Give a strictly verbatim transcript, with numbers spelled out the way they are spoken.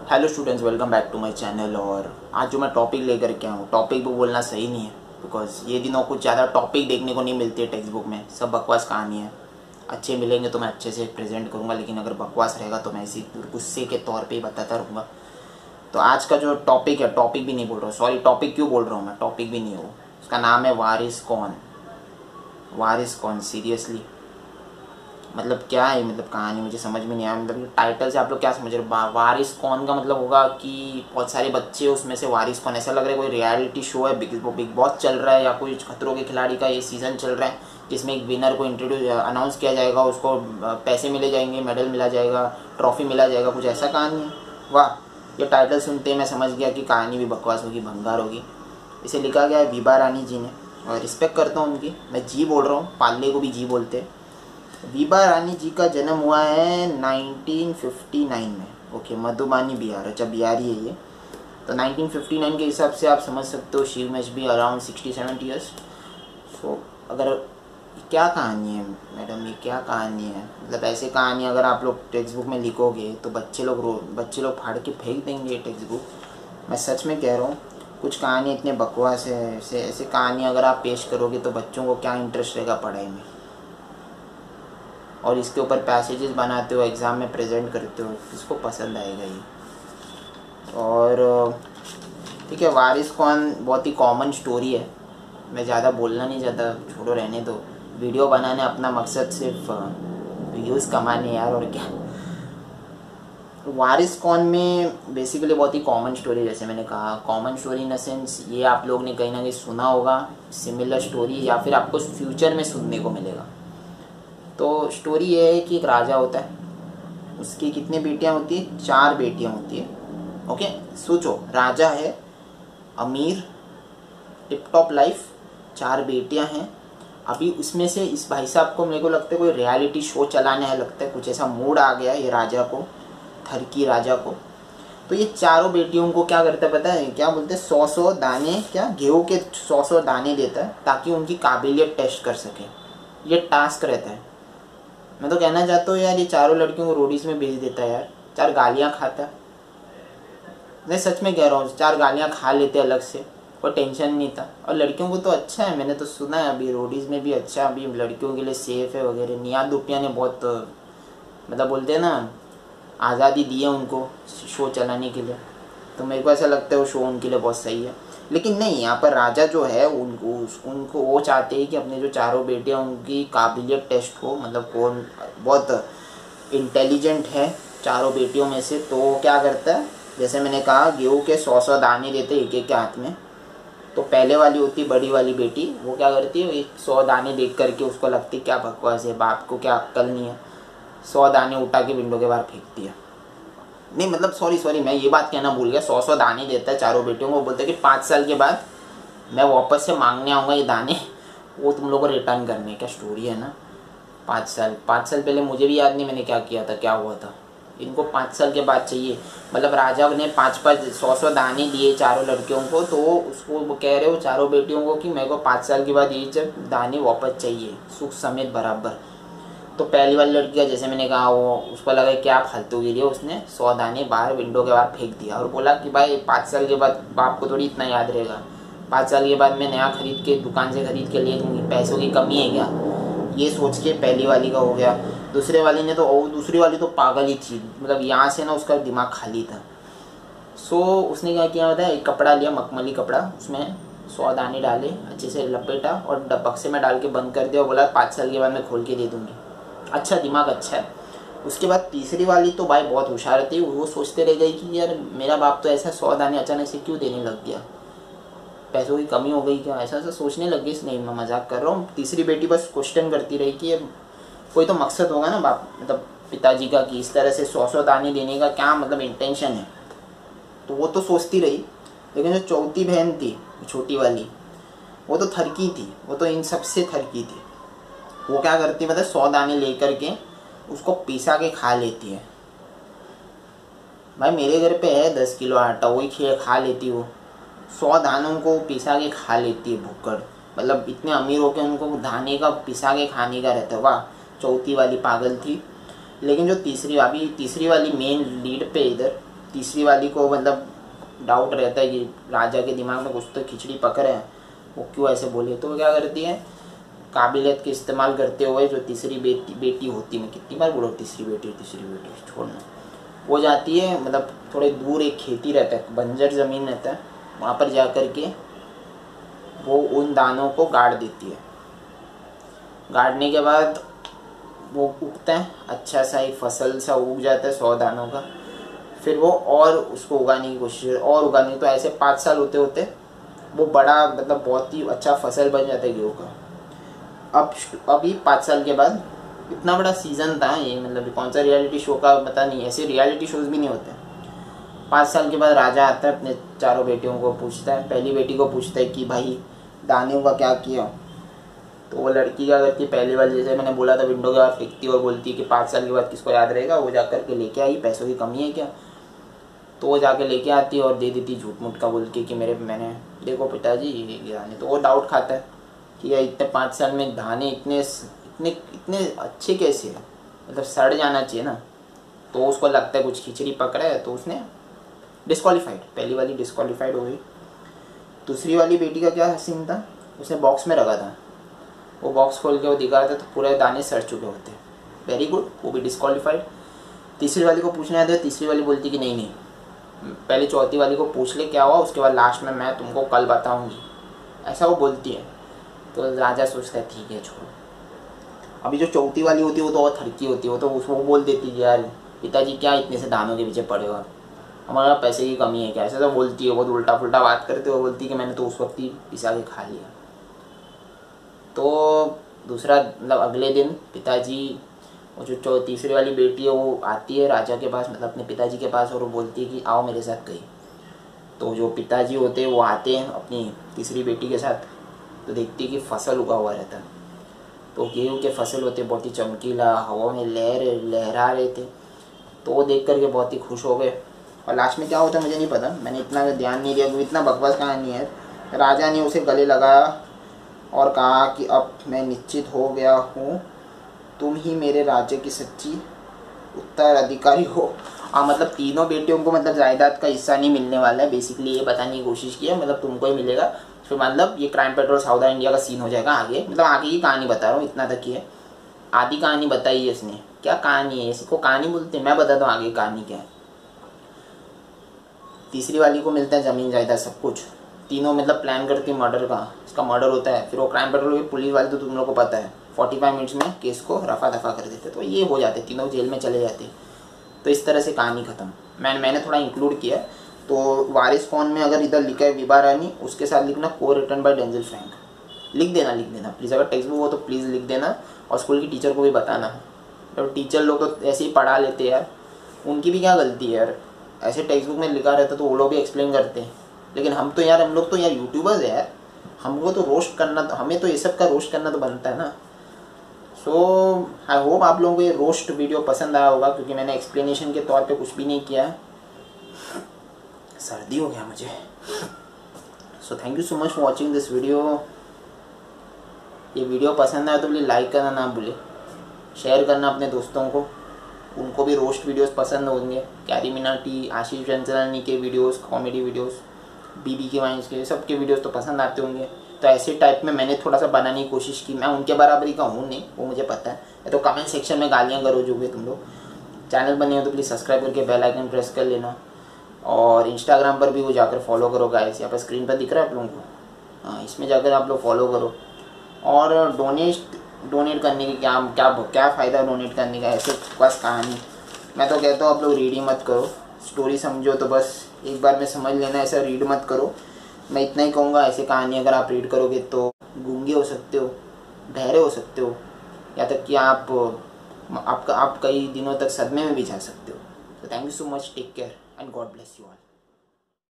Hello students, welcome back to my channel. और आज जो मैं टॉपिक लेकर के आऊँ, टॉपिक भी बोलना सही नहीं है बिकॉज ये दिनों कुछ ज़्यादा टॉपिक देखने को नहीं मिलती है टेक्स्ट बुक में। सब बकवास कहानी है। अच्छे मिलेंगे तो मैं अच्छे से प्रेजेंट करूँगा, लेकिन अगर बकवास रहेगा तो मैं इसी गुस्से के तौर पे ही बताता रहूँगा। तो आज का जो टॉपिक है, टॉपिक भी नहीं बोल रहा हूँ, सॉरी टॉपिक क्यों बोल रहा हूँ मैं, टॉपिक भी नहीं हो, उसका नाम है वारिस कौन। वारिस कौन, सीरियसली मतलब क्या है, मतलब कहानी मुझे समझ में नहीं आया। मतलब टाइटल से आप लोग क्या समझ रहे हो? वारिस कौन का मतलब होगा कि बहुत सारे बच्चे उसमें से वारिस कौन, ऐसा लग रहा है कोई रियलिटी शो है, बिग बिग बॉस चल रहा है या कोई खतरों के खिलाड़ी का ये सीज़न चल रहा है जिसमें एक विनर को इंट्रोड्यूस अनाउंस किया जाएगा, उसको पैसे मिले जाएंगे, मेडल मिला जाएगा, ट्रॉफी मिला जाएगा, कुछ ऐसा कहानी है। वाह, ये टाइटल सुनते ही मैं समझ गया कि कहानी भी बकवास होगी, भंगार होगी। इसे लिखा गया है विभा रानी जी ने, और रिस्पेक्ट करता हूँ उनकी। मैं जी बोल रहा हूँ, पाले को भी जी बोलते हैं। विभा रानी जी का जन्म हुआ है नाइनटीन फिफ्टी नाइन में। ओके, मधुबानी बिहार, अच्छा बिहारी है ये। तो नाइनटीन फिफ्टी नाइन के हिसाब से आप समझ सकते हो she must be around sixty seventy years. So अगर क्या कहानी है मैडम, ये क्या कहानी है? मतलब ऐसे कहानी अगर आप लोग टेक्स्ट बुक में लिखोगे तो बच्चे लोग रो बच्चे लोग फाड़ के फेंक देंगे ये टेक्स्ट बुक। मैं सच में कह रहा हूँ, कुछ कहानी इतने बकवास है। ऐसे ऐसे कहानी अगर आप पेश करोगे तो बच्चों को क्या इंटरेस्ट रहेगा पढ़ाई में, और इसके ऊपर पैसेजेस बनाते हो, एग्ज़ाम में प्रेजेंट करते हो, किसको पसंद आएगा ये? और ठीक है, वारिस कौन बहुत ही कॉमन स्टोरी है। मैं ज़्यादा बोलना नहीं चाहता, छोड़ो, रहने दो। वीडियो बनाने अपना मकसद सिर्फ व्यूज़ कमाने यार, और क्या। वारिस कौन में बेसिकली बहुत ही कॉमन स्टोरी, जैसे मैंने कहा common story in the sense ये आप लोग ने कहीं ना कहीं सुना होगा सिमिलर स्टोरी, या फिर आपको फ्यूचर में सुनने को मिलेगा। तो स्टोरी ये है कि एक राजा होता है, उसकी कितनी बेटियां होती है? चार बेटियां होती है। ओके, सोचो, राजा है, अमीर, टिप टॉप लाइफ, चार बेटियां हैं। अभी उसमें से इस भाई साहब को, मेरे को लगता है कोई रियलिटी शो चलाना है, लगता है कुछ ऐसा मूड आ गया ये राजा को, थरकी राजा को। तो ये चारों बेटियों को क्या करता है पता है? क्या बोलते हैं, सौ सौ दाने, क्या गेहूँ के सौ सौ दाने देता है ताकि उनकी काबिलियत टेस्ट कर सके। ये टास्क रहता है। मैं तो कहना चाहता हूँ यार, ये चारों लड़कियों को रोडीज में भेज देता है यार, चार गालियाँ खाता है। मैं सच में कह रहा हूँ, चार गालियाँ खा लेते अलग से, कोई टेंशन नहीं था। और लड़कियों को तो अच्छा है, मैंने तो सुना है अभी रोडीज में भी अच्छा, अभी लड़कियों के लिए सेफ है वगैरह। नियाद दुपिया ने बहुत, मतलब बोलते हैं ना, आज़ादी दी है उनको शो चलाने के लिए। तो मेरे को ऐसा लगता है वो शो उनके लिए बहुत सही है। लेकिन नहीं, यहाँ पर राजा जो है उनको उनको वो चाहते हैं कि अपने जो चारों बेटियाँ उनकी काबिलियत टेस्ट हो, मतलब कौन बहुत इंटेलिजेंट है चारों बेटियों में से। तो वो क्या करता है, जैसे मैंने कहा गेहूँ के सौ सौ दाने देते एक एक के हाथ में। तो पहले वाली होती बड़ी वाली बेटी, वो क्या करती है, एक सौ दाने देख करके उसको लगती क्या बकवास है, बाप को क्या अक्ल नहीं है, सौ दाने उठा के विंडो के बाहर फेंकती है। नहीं मतलब सॉरी सॉरी मैं ये बात कहना भूल गया, सौ सौ दाने देता है चारों बेटियों को, बोलते हैं कि पाँच साल के बाद मैं वापस से मांगने आऊँगा ये दाने, वो तुम लोगों को रिटर्न करने। क्या स्टोरी है ना। पाँच साल पाँच साल पहले मुझे भी याद नहीं मैंने क्या किया था, क्या हुआ था। इनको पाँच साल के बाद चाहिए। मतलब राजा ने पाँच पाँच सौ सौ दाने दिए चारों लड़कियों को, तो उसको वो कह रहे हो चारों बेटियों को कि मेरे को पाँच साल के बाद ये जब दाने वापस चाहिए, सुख समेत बराबर। तो पहली वाली लड़की का, जैसे मैंने कहा, वो उसको लगा क्या फालतूगिरी है, उसने सौ दाने बाहर विंडो के बाहर फेंक दिया और बोला कि भाई पाँच साल के बाद बाप को थोड़ी इतना याद रहेगा, पाँच साल के बाद मैं नया खरीद के दुकान से खरीद के ले दूँगी, पैसों की कमी है क्या? ये सोच के पहली वाली का हो गया। दूसरे वाली ने तो ओ दूसरी वाली तो पागल ही थी, मतलब यहाँ से ना उसका दिमाग खाली था। सो उसने क्या किया होता है, एक कपड़ा लिया, मखमली कपड़ा, उसमें सौ दाने डाले, अच्छे से लपेटा और बक्से में डाल के बंद कर दिया और बोला पाँच साल के बाद मैं खोल के दे दूँगी। अच्छा, दिमाग अच्छा है। उसके बाद तीसरी वाली तो भाई बहुत होशियार थी, वो सोचते रह गई कि यार मेरा बाप तो ऐसा सौ दाने अचानक से क्यों देने लग गया, पैसों की कमी हो गई क्या, ऐसा ऐसा सोचने लग गई। नहीं मैं मजाक कर रहा हूँ। तीसरी बेटी बस क्वेश्चन करती रही कि कोई तो मकसद होगा ना बाप, मतलब पिताजी का, कि इस तरह से सौ सौ दाने देने का क्या मतलब इंटेंशन है। तो वो तो सोचती रही। लेकिन जो चौथी बहन थी, छोटी वाली, वो तो थरकी थी, वो तो इन सबसे थरकी थी। वो क्या करती है, मतलब सौ दाने लेकर के उसको पिसा के खा लेती है। भाई मेरे घर पे है दस किलो आटा, वही खिए खा लेती वो, सौ दानों को पिसा के खा लेती है भुक्कड़। मतलब इतने अमीर हो के उनको दाने का पिसा के खाने का रहता है। वाह, चौथी वाली पागल थी। लेकिन जो तीसरी, अभी तीसरी वाली मेन लीड पे इधर, तीसरी वाली को मतलब डाउट रहता है कि राजा के दिमाग में कुछ तो खिचड़ी पक रहे हैं, वो क्यों ऐसे बोले। तो वो क्या करती है, काबिलियत के इस्तेमाल करते हुए जो तीसरी बेटी बेटी होती, मैं कितनी बार बोलो तीसरी बेटी तीसरी बेटी छोड़ना, वो जाती है मतलब थोड़े दूर एक खेती रहता है, बंजर ज़मीन रहता है, वहाँ पर जा कर के वो उन दानों को गाड़ देती है। गाड़ने के बाद वो उगता है, अच्छा सा एक फसल सा उग जाता है सौ दानों का। फिर वो और उसको उगाने की कोशिश और उगाने, तो ऐसे पाँच साल होते होते वो बड़ा मतलब बहुत ही अच्छा फसल बन जाता है गेहूँ का। अब अभी पाँच साल के बाद इतना बड़ा सीज़न था ये, मतलब कौन सा रियलिटी शो का पता नहीं, ऐसे रियलिटी शोज़ भी नहीं होते। पाँच साल के बाद राजा आता है, अपने चारों बेटियों को पूछता है, पहली बेटी को पूछता है कि भाई दाने का क्या किया। तो वो लड़की क्या करती है, पहली बार जैसे मैंने बोला था विंडो के बाहर फेंकती और बोलती है कि पाँच साल के बाद किसको याद रहेगा। वो जा कर के लेके आई, पैसों की कमी है क्या, तो वो जाके लेके आती है और दे देती झूठ मूठ का बोल के कि मेरे मैंने देखो पिताजी ये दाने। तो वो डाउट खाता है कि यार इतने पाँच साल में दाने इतने इतने इतने अच्छे कैसे हैं, मतलब सड़ जाना चाहिए ना। तो उसको लगता है कुछ खिचड़ी पक रहा है, तो उसने डिस्क्वालीफाइड, पहली वाली डिस्क्वालीफाइड हो गई। दूसरी वाली बेटी का क्या सीन था, उसने बॉक्स में रखा था, वो बॉक्स खोल के वो दिखा रहा था तो पूरे दाने सड़ चुके होते, वेरी गुड, वो भी डिस्क्वालीफाइड। तीसरी वाली को पूछने आते, तीसरी वाली बोलती कि नहीं नहीं पहले चौथी वाली को पूछ ले क्या हुआ, उसके बाद लास्ट में मैं तुमको कल बताऊंगी, ऐसा वो बोलती है। तो राजा सोचता है ठीक है छोड़ो। अभी जो चौथी वाली होती है वो तो और थड़की होती है, वो तो उसको बोल देती है यार पिताजी क्या इतने से दानों के पीछे पड़े हो, हमारा पैसे की कमी है क्या, ऐसा तो बोलती है। बहुत उल्टा पुल्टा बात करते हो, बोलती है कि मैंने तो उस वक्त ही पिसा के खा लिया। तो दूसरा मतलब अगले दिन पिताजी, वो जो चौ तीसरी वाली बेटी है वो आती है राजा के पास, मतलब अपने पिताजी के पास, और वो बोलती है कि आओ मेरे साथ कहीं। तो जो पिताजी होते हैं वो आते हैं अपनी तीसरी बेटी के साथ, तो देखती है कि फसल उगा हुआ रहता है, तो गेहूँ के फसल होते बहुत ही चमकीला, हवा में लहर लहरा रहे थे। तो वो देख करके बहुत ही खुश हो गए। और लास्ट में क्या होता है मुझे नहीं पता, मैंने इतना ध्यान नहीं दिया क्योंकि इतना बकवास कहानी है। राजा ने उसे गले लगाया और कहा कि अब मैं निश्चित हो गया हूँ, तुम ही मेरे राज्य की सच्ची उत्तराधिकारी हो। हाँ मतलब तीनों बेटियों को मतलब जायदाद का हिस्सा नहीं मिलने वाला है, बेसिकली ये बताने की कोशिश की है, मतलब तुमको ही मिलेगा। फिर मतलब ये क्राइम पेट्रोल साउथ इंडिया का सीन हो जाएगा आगे, मतलब आगे की कहानी बता रहा हूँ, इतना तक ही है। आधी कहानी बताई है इसने, क्या कहानी है, इसको कहानी बोलते हैं, मैं बताता हूँ आगे कहानी क्या है। तीसरी वाली को मिलता है ज़मीन जायदाद सब कुछ, तीनों मतलब प्लान करती है मर्डर का, इसका मर्डर होता है। फिर वो क्राइम पेट्रोल की पुलिस वाली, तो तुम लोग को पता है पैंतालीस मिनट्स में केस को रफा दफा कर देते, तो ये हो जाते तीनों जेल में चले जाते। तो इस तरह से कहानी ख़त्म। मैं मैंने थोड़ा इंक्लूड किया, तो वारिस कौन में अगर इधर लिखा है विभा रानी, उसके साथ लिखना को रिटन बाय डेंजल फ्रैंक, लिख देना लिख देना प्लीज़। अगर टेक्स्ट बुक हो तो प्लीज़ लिख देना, और स्कूल की टीचर को भी बताना। तो टीचर लोग तो ऐसे ही पढ़ा लेते हैं यार, उनकी भी क्या गलती है यार, ऐसे टेक्स्ट बुक में लिखा रहता तो वो लोग भी एक्सप्लेन करते हैं। लेकिन हम तो यार हम लोग तो यार यूट्यूबर्स है यार, हमको तो रोस्ट करना, तो हमें तो ये सब का रोस्ट करना तो बनता है ना। सो आई होप आप लोगों को ये रोस्ट वीडियो पसंद आया होगा, क्योंकि मैंने एक्सप्लेनेशन के तौर पे कुछ भी नहीं किया है, सर्दी हो गया मुझे। So thank you so much for watching this video. ये वीडियो पसंद आया तो प्लीज़ लाइक करना ना भूले, शेयर करना अपने दोस्तों को, उनको भी रोस्ट वीडियोस पसंद होंगे। कैरी मिनाटी, आशीष चंचलानी के वीडियोस, कॉमेडी वीडियोस, बीबी के वाइंस के, सबके वीडियोस तो पसंद आते होंगे। तो ऐसे टाइप में मैंने थोड़ा सा बनाने की कोशिश की। मैं उनके बराबरी का हूँ नहीं, वो मुझे पता है। तो कमेंट सेक्शन में गालियाँ करो जो भी तुम लोग। चैनल बने हो तो प्लीज़ सब्सक्राइब करके बेल आइकन प्रेस कर लेना, और इंस्टाग्राम पर भी वो जाकर फॉलो करो गाइस, यहाँ पर स्क्रीन पर दिख रहा है आप लोगों को, हाँ इसमें जाकर आप लोग फॉलो करो। और डोनेट डोनेट करने की क्या क्या क्या फ़ायदा डोनेट करने का, ऐसे बस कहानी। मैं तो कहता हूँ आप लोग रीड ही मत करो, स्टोरी समझो तो बस एक बार में समझ लेना, ऐसा रीड मत करो। मैं इतना ही कहूँगा, ऐसे कहानी अगर आप रीड करोगे तो गूंगे हो सकते हो, बहरे हो सकते हो, या तक कि आप आपका आप कई दिनों तक सदमे में भी जा सकते हो। तो thank you so much, take care and God bless you all.